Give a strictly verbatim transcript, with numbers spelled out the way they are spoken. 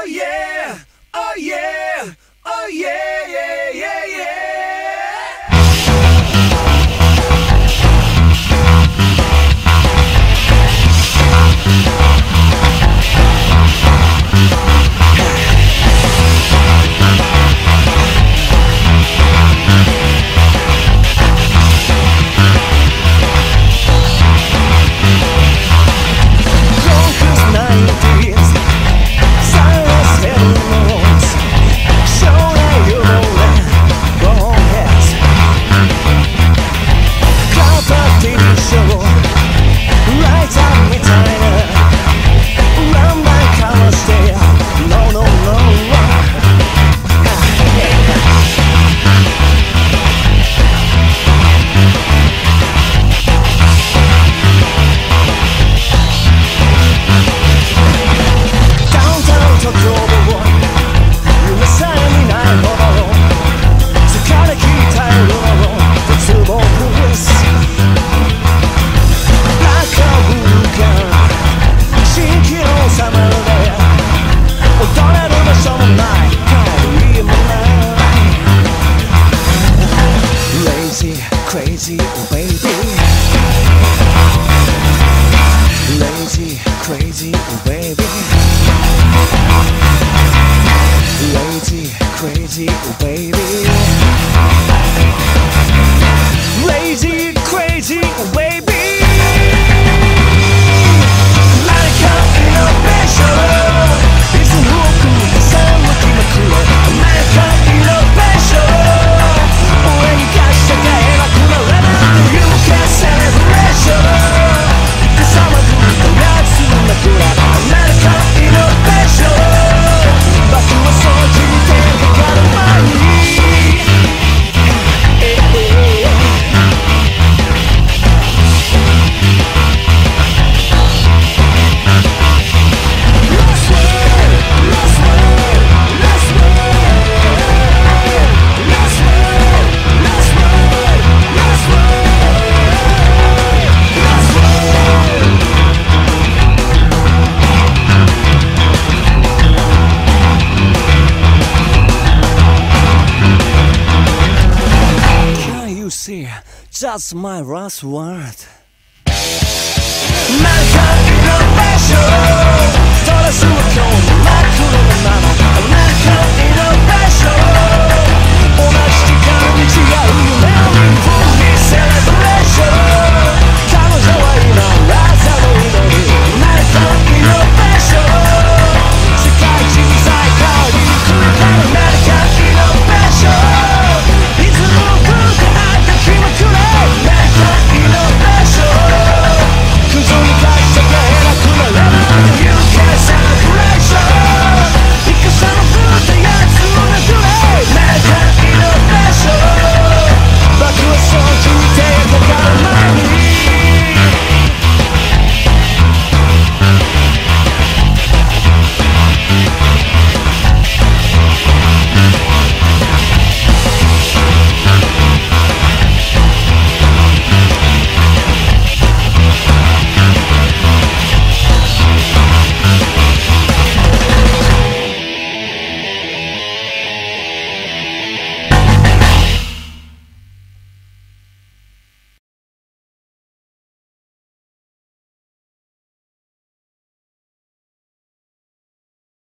yeah, oh yeah, oh yeah, yeah, yeah, yeah. Crazy, oh baby. Lazy, crazy, oh baby. Lazy, crazy, oh baby. Lazy, crazy, oh baby. American innovation. いつも僕がさまきまくれ American innovation. 俺に貸したかえばYou can celebration. The summer group, the lights in the club. American innovation. 僕はそう聞いてかかる前に。Last word, last word, last word, last word, last word, last word. That's my last word. American innovation. 正しいは今日